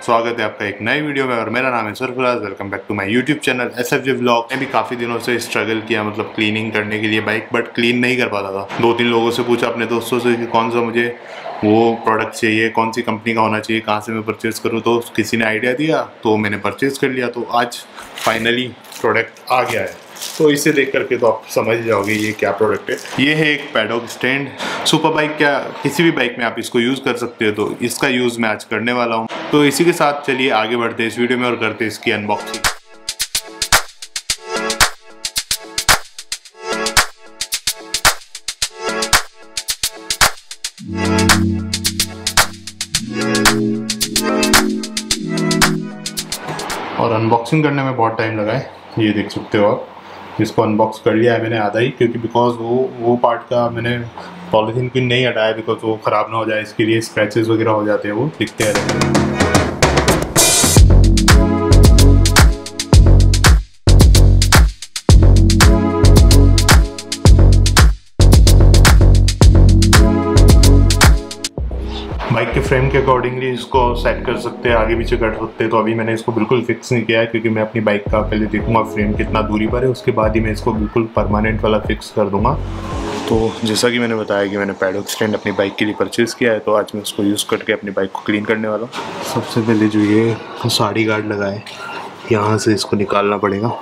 स्वागत है आपका एक नई वीडियो में और मेरा नाम है Sarfaraz. Welcome back to my YouTube channel SFJ vlog. मैं भी काफ़ी दिनों से स्ट्रगल किया मतलब क्लीनिंग करने के लिए बाइक, बट क्लीन नहीं कर पाता था। 2-3 लोगों से पूछा, अपने दोस्तों से, कि कौन सा मुझे वो प्रोडक्ट चाहिए, कौन सी कंपनी का होना चाहिए, कहाँ से मैं परचेज़ करूँ। तो किसी ने आइडिया दिया तो मैंने परचेज़ कर लिया। तो आज फाइनली प्रोडक्ट आ गया है। तो इसे देख करके तो आप समझ जाओगे ये क्या प्रोडक्ट है। ये है एक पैडॉक स्टैंड। सुपर बाइक क्या किसी भी बाइक में आप इसको यूज़ कर सकते हो, तो इसका यूज़ मैं आज करने वाला हूँ। तो इसी के साथ चलिए आगे बढ़ते हैं इस वीडियो में और करते हैं इसकी अनबॉक्सिंग। और अनबॉक्सिंग करने में बहुत टाइम लगा है, ये देख सकते हो आप। इसको अनबॉक्स कर लिया है मैंने आधा ही, क्योंकि बिकॉज वो पार्ट का मैंने पॉलीथीन पिन नहीं हटाया, बिकॉज वो ख़राब ना हो जाए, इसके लिए स्क्रैचेस वगैरह हो जाते हैं, वो दिखते हैं। बाइक के फ्रेम के अकॉर्डिंगली इसको सेट कर सकते हैं, आगे पीछे कर सकते हैं। तो अभी मैंने इसको बिल्कुल फिक्स नहीं किया है, क्योंकि मैं अपनी बाइक का पहले देखूंगा फ्रेम कितना दूरी पर है, उसके बाद ही मैं इसको बिल्कुल परमानेंट वाला फिक्स कर दूंगा। तो जैसा कि मैंने बताया कि मैंने पैडॉक स्टैंड अपनी बाइक के लिए परचेज़ किया है, तो आज मैं उसको यूज़ करके अपनी बाइक को क्लीन करने वाला हूँ। सबसे पहले जो ये साड़ी गार्ड लगा है, यहाँ से इसको निकालना पड़ेगा।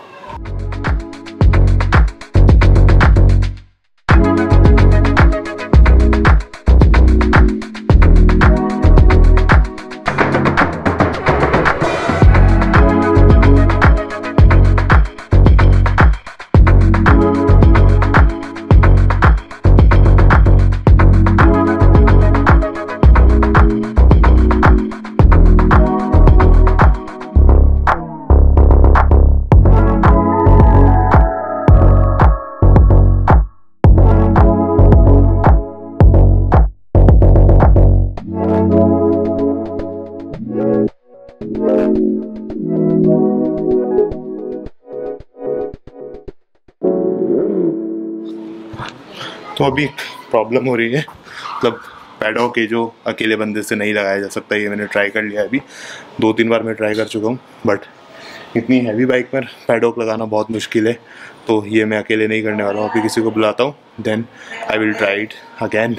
तो अभी प्रॉब्लम हो रही है, मतलब पैडॉक है जो अकेले बंदे से नहीं लगाया जा सकता। ये मैंने ट्राई कर लिया है, अभी 2-3 बार मैं ट्राई कर चुका हूँ, बट इतनी हैवी बाइक पर पैडॉक लगाना बहुत मुश्किल है। तो ये मैं अकेले नहीं करने वाला हूँ, अभी किसी को बुलाता हूँ, then I will try it again.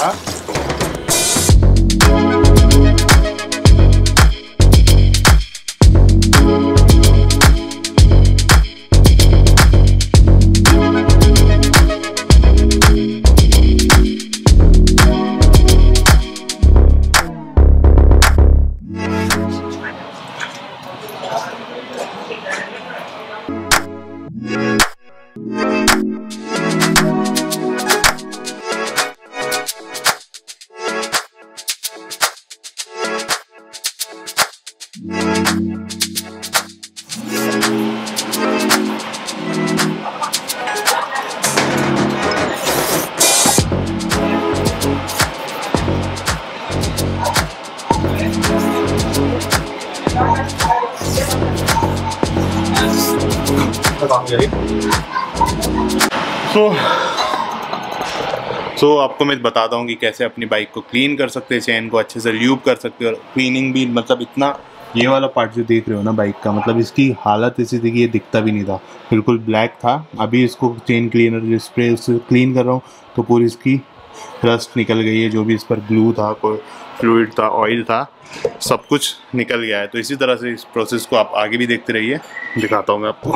था। सो आपको मैं बताता हूँ कि कैसे अपनी बाइक को क्लीन कर सकते हैं, चेन को अच्छे से ल्यूब कर सकते हैं। और क्लीनिंग भी मतलब इतना, ये वाला पार्ट जो देख रहे हो ना बाइक का, मतलब इसकी हालत ऐसी थी कि ये दिखता भी नहीं था, बिल्कुल ब्लैक था। अभी इसको चेन क्लीनर स्प्रे से क्लीन कर रहा हूँ तो पूरी इसकी रस्ट निकल गई है। जो भी इस पर ग्लू था, कोई फ्लूइड था, ऑयल था, सब कुछ निकल गया है। तो इसी तरह से इस प्रोसेस को आप आगे भी देखते रहिए, दिखाता हूँ मैं आपको।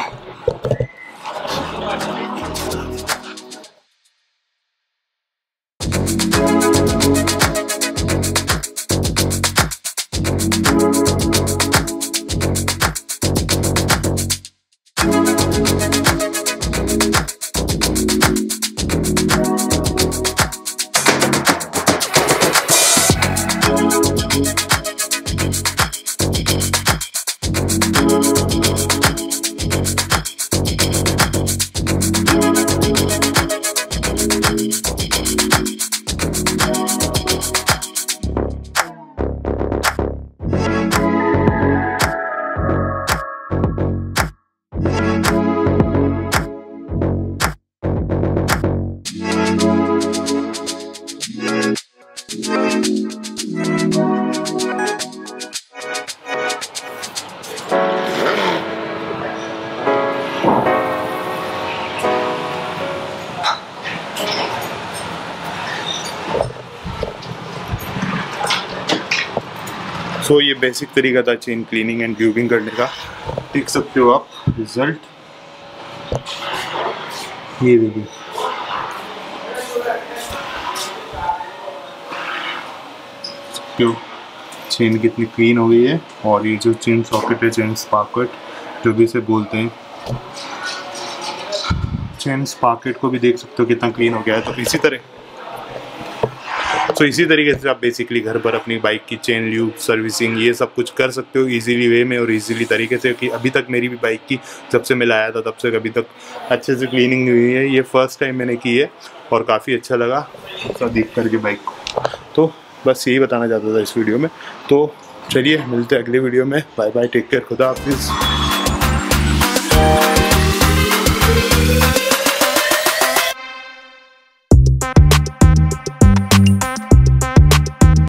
सो ये बेसिक तरीका था चेन क्लीनिंग एंड ल्यूबिंग करने का। देख सकते हो आप रिजल्ट, ये देखिए। क्यों चेन कितनी क्लीन हो गई है। और ये जो चेन सॉकेट है, चेन स्पाकेट जो भी इसे बोलते हैं, चेन स्पाकेट को भी देख सकते हो कितना क्लीन हो गया है। तो इसी तरीके से आप बेसिकली घर पर अपनी बाइक की चेन ल्यूब, सर्विसिंग, ये सब कुछ कर सकते हो इजीली वे में और इजीली तरीके से। कि अभी तक मेरी भी बाइक की जब से मैं लाया था तब से कभी तक अच्छे से क्लीनिंग नहीं हुई है। ये फर्स्ट टाइम मैंने की है और काफ़ी अच्छा लगा सब देख करके बाइक को। तो बस यही बताना चाहता था इस वीडियो में। तो चलिए मिलते हैं अगले वीडियो में। बाय बाय, टेक केयर, खुदा हाफिज़।